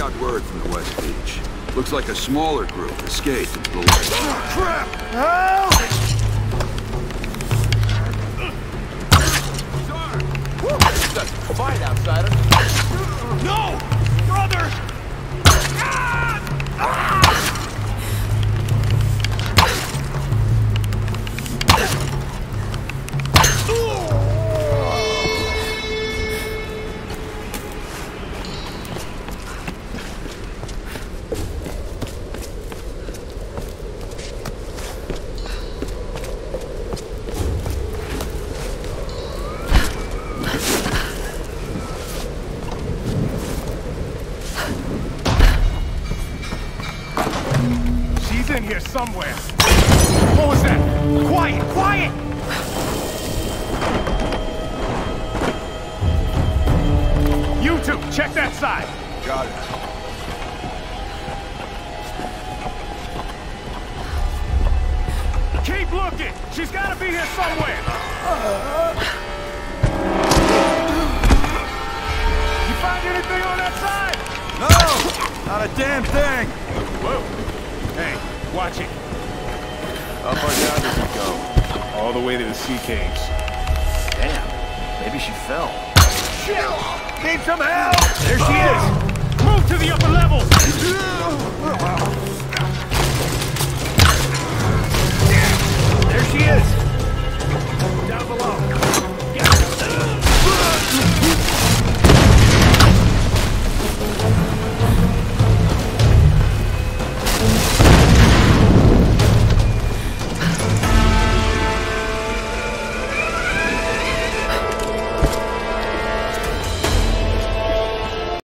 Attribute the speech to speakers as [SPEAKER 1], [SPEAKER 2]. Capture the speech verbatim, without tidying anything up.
[SPEAKER 1] got word from the West Beach. Looks like a smaller group escaped into the west.
[SPEAKER 2] Oh, crap! Help!
[SPEAKER 3] Sorry. This doesn't fight, outsider.
[SPEAKER 2] No! Brother! Ah! Ah! She's in here somewhere. What was that? Quiet! Quiet! You two, check that side.
[SPEAKER 1] Got it.
[SPEAKER 2] Keep looking. She's got to be here somewhere. You find anything on that side?
[SPEAKER 1] No! Not a damn thing!
[SPEAKER 2] Whoa. Hey, watch it.
[SPEAKER 3] How far down does it go?
[SPEAKER 2] All the way to the sea caves.
[SPEAKER 3] Damn. Maybe she fell.
[SPEAKER 2] Shit! Need some help! There she is! Move to the upper levels! There she is!